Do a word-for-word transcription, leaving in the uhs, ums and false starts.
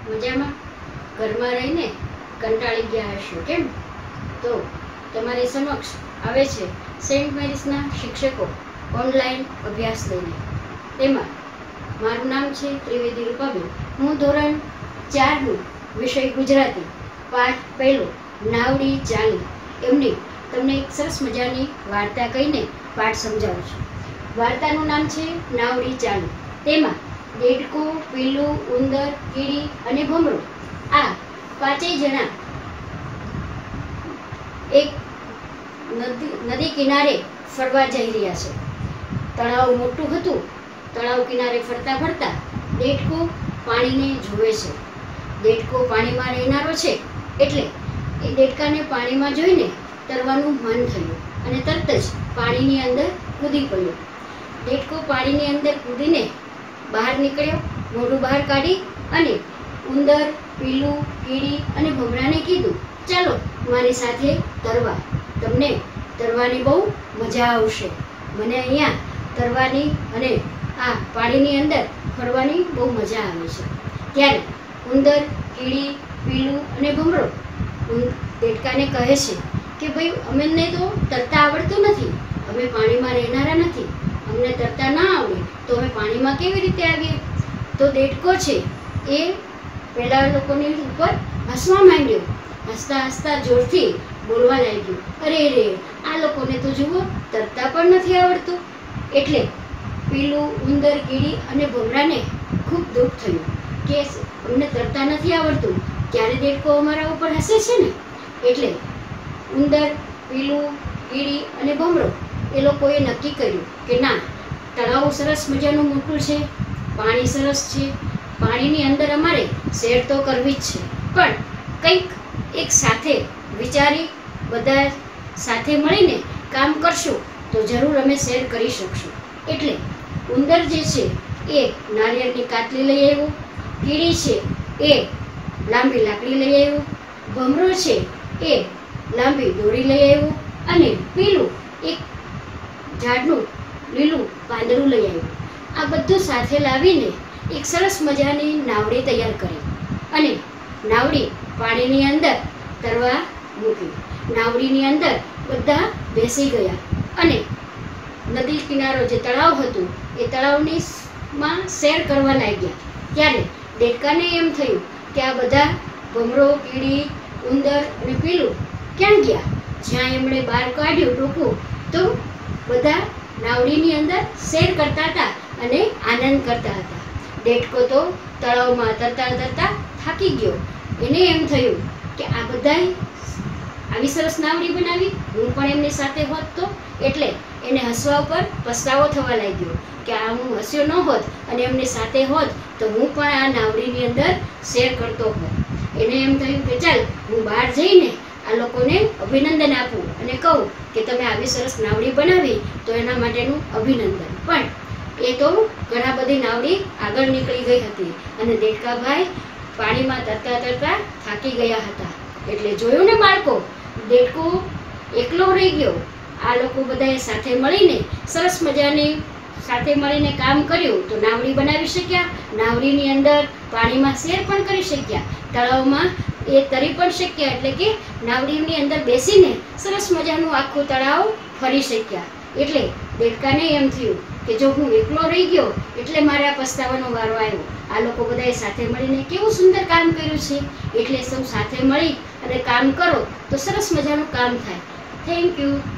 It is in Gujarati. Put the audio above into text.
મજામાં? ઘરમાં રહીને કંટાળી ગયા હશો કેમ? તો તમારી સમક્ષ આવે છે સેન્ટ મેરીસના શિક્ષકો ઓનલાઈન અભ્યાસ લઈને. તેમાં મારું નામ છે ત્રિવેદી રૂપાબેન. હું ધોરણ ચારનું વિષય ગુજરાતી પાઠ પહેલો નાવડી ચાલી એમની તમને એક સરસ મજાની વાર્તા કહીને પાઠ સમજાવું છું. વાર્તાનું નામ છે નાવડી ચાલી. તેમાં દેડકો, પીલું, ઉંદર, કીડી અને ભમરો આ પાંચેય જણા એક નદી નદી કિનારે ફરવા જઈ રહ્યા છે. તળાવ મોટું હતું. તળાવ કિનારે ફરતા ફરતા દેડકો પાણીને જુએ છે. દેડકો પાણીમાં રહેનારો છે એટલે એ દેડકાને પાણીમાં જોઈને તરવાનું મન થયું અને તરત જ પાણીની અંદર કૂદી પડ્યો. દેડકો પાણીની અંદર કૂદીને બહાર નીકળ્યો. મોઢું બહાર કાઢી અને ઉંદર, પીલું, કીડી અને ભમરાને કીધું, ચાલો મારી સાથે તરવા. તમને તરવાની બહુ મજા આવશે. મને અહીંયા તરવાની અને આ પાણીની અંદર ફરવાની બહુ મજા આવે છે. ત્યારે ઉંદર, કીડી, પીલું અને ભમરો દેડકાને કહે છે કે ભાઈ અમને તો તરતા આવડતું નથી. અમે પાણીમાં રહેનારા નથી. અમને તરતા ના આવડે તો અમે પાણીમાં કેવી રીતે આવીએ? તો દેડકો છે એ પેલા લોકોની ઉપર હસવા માંડ્યો. હસતા હસતા જોરથી બોલવા લાગ્યો, અરે રે, આ લોકોને તો જુઓ તરતા પણ નથી આવડતું. એટલે પીલું, ઉંદર, કીડી અને ભમરાને ખૂબ દુઃખ થયું કે અમને તરતા નથી આવડતું, ક્યારે દેડકો અમારા ઉપર હસે છે ને. એટલે ઉંદર, પીલું, કીડી અને ભમરો એ લોકોએ નક્કી કર્યું કે ના, તળાવ સરસ મજાનું મોટું છે, પાણી સરસ છે, પાણીની અંદર અમારે શેર તો કરવી જ છે, પણ કંઈક એક સાથે વિચારી બધા સાથે મળીને કામ કરશું તો જરૂર અમે શેર કરી શકશું. એટલે ઉંદર જે છે એ નારિયેળની કાતલી લઈ આવ્યો, કીડી છે એ લાંબી લાકડી લઈ આવ્યો, ભમરો છે એ લાંબી દોરી લઈ આવ્યો અને પીલું એક ઝાડનું લીલું પાંદડું લઈ આવ્યું. આ બધું સાથે લાવીને એક સરસ મજાની નાવડી તૈયાર કરી અને નાવડી પાણીની અંદર તરવા મૂકી. નાવડીની અંદર બધા બેસી ગયા અને નદી કિનારો જે તળાવ હતું એ તળાવની માં શેર કરવા લાગ્યા. ત્યારે દેડકાને એમ થયું કે આ બધા ભમરો, કીડી, ઉંદર અને પીલું ક્યાં ગયા? જ્યાં એમણે બહાર કાઢ્યું ટોકું તો બધા નાવડીની અંદર શેર કરતા હતા અને આનંદ કરતા હતા. દેડકો તો તળાવમાં તરતા તરતા થાકી ગયો. એને એમ થયું કે આ બધાય આવી સરસ નાવડી બનાવી, હું પણ એમની સાથે હોત તો. એટલે એને હસવા ઉપર પસ્તાવો થવા લાગ્યો કે આ હું હસ્યો ન હોત અને એમની સાથે હોત તો હું પણ આ નાવડીની અંદર શેર કરતો હોત. એને એમ થયું કે ચાલ હું બહાર જઈને આ લોકોને અભિનંદન આપું અને કહું કે તમે આવી સરસ નાવડી બનાવી તો એના માટેનું અભિનંદન. પણ એ તો ઘણા બધી નાવડી આગળ નીકળી ગઈ હતી અને દેડકાભાઈ પાણીમાં તરતા તરતા થાકી ગયા હતા. એટલે જોયું ને બાળકો, દેડકો એકલો રહી ગયો. આ લોકો બધાએ સાથે મળીને સરસ મજાની સાથે મળીને કામ કર્યું તો નાવડી બનાવી શક્યા. નાવડીની અંદર પાણીમાં શેર પણ કરી શક્યા. તળાવમાં એ તરી પણ શક્યા. એટલે કે નાવડીની અંદર બેસીને સરસ મજાનું આખું તળાવ ફરી શક્યા. એટલે દેડકાને એમ થયું કે જો હું એકલો રહી ગયો એટલે મારે આ પસ્તાવાનો વારો આવ્યો. આ લોકો બધાએ સાથે મળીને કેવું સુંદર કામ કર્યું છે. એટલે સૌ સાથે મળી અને કામ કરો તો સરસ મજાનું કામ થાય. Thank you.